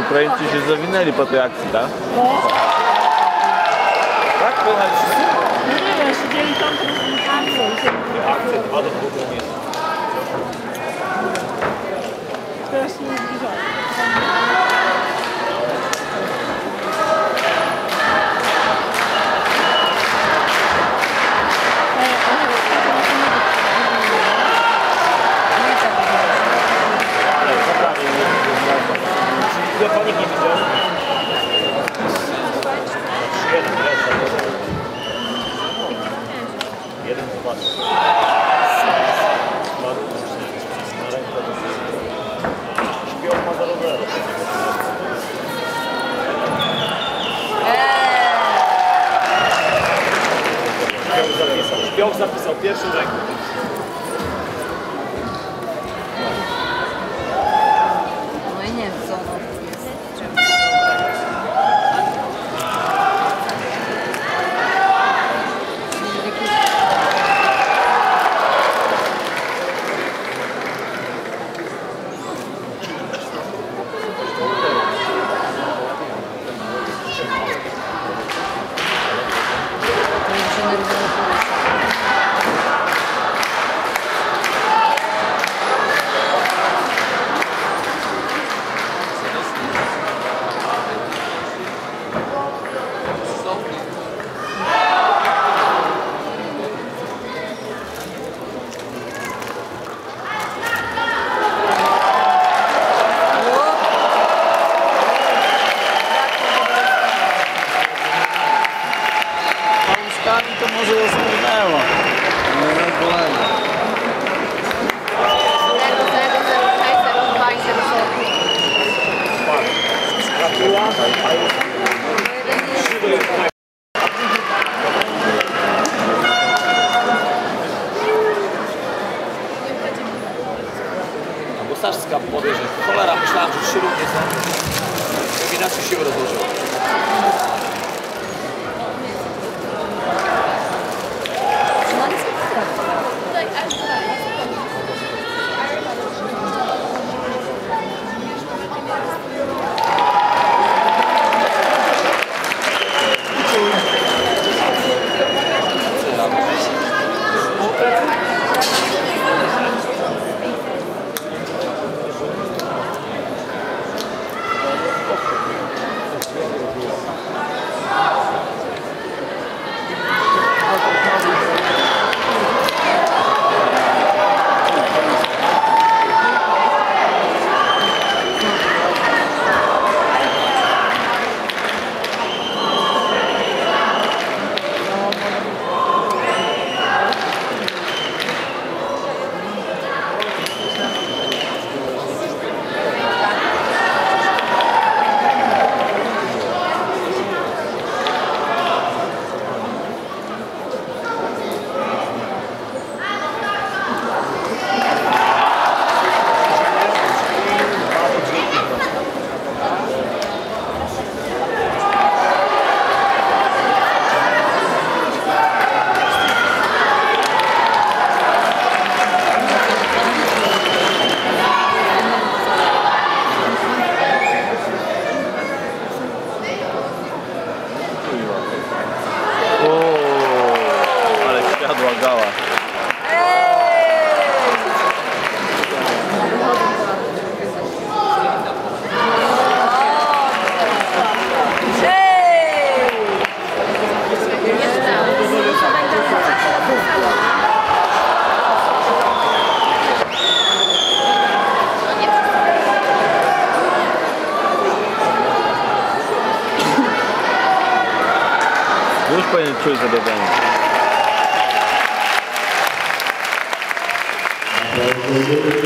Ukraińcy się zawinęli po tej akcji, tak? No. Tak? Pojechali wszyscy? No nie wiem, siedzieli tam, to Akcja 2 do 2 miejsc. teraz się nie zbliżają. Ja panik nie widział. 1, 2. Śpią ma 0-0. Śpioch zapisał pierwszą ręką. No i nie wiem, co ono jest. To może rozpłynęło. Nie rozpłynęło. 0-0-0-6-0-2-0-0. Bo Staszka powie, że cholera, myślałem, że 3 równie są. Jak inaczej się rozłożyło. Gała. Już powinien czuć zabieganie.